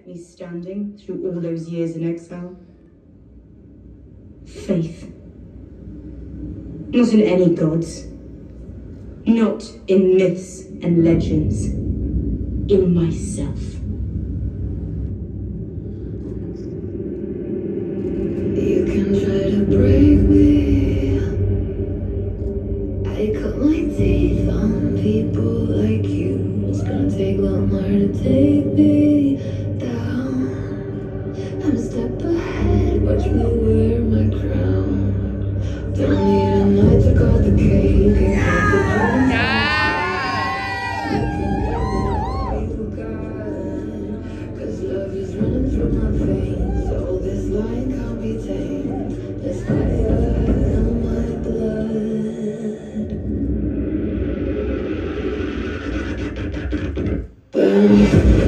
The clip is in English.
me standing through all those years in exile? Faith. Not in any gods. Not in myths and legends. In myself. You can try to break me. I cut my teeth on people like you. It's gonna take a lot more to take me down. I'm a step ahead, watch me wear my crown. Don't need a night to guard the cave. Can't have the crown. You can guide me to God. 'Cause love is running through my veins. So this line can't be tamed. There's fire in my blood. Burn.